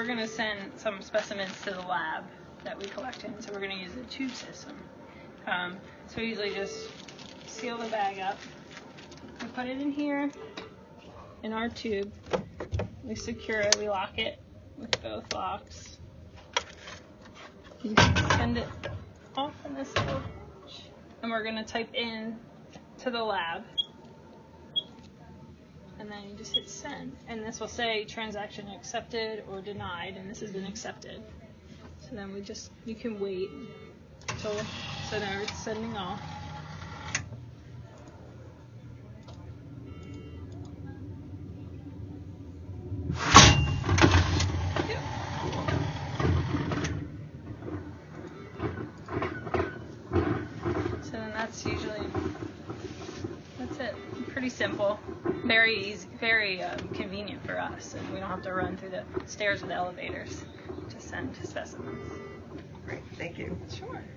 We're going to send some specimens to the lab that we collect in, so we're going to use a tube system. So we usually just seal the bag up. We put it in here, in our tube. We secure it, we lock it with both locks. You send it off in this little, and we're going to type in to the lab. And then you just hit send, and this will say transaction accepted or denied, and this has been accepted. So then you can wait until, so now it's sending off. So then that's it. Pretty simple. Very easy, very convenient for us, and we don't have to run through the stairs with elevators to send specimens. Great, thank you. Sure.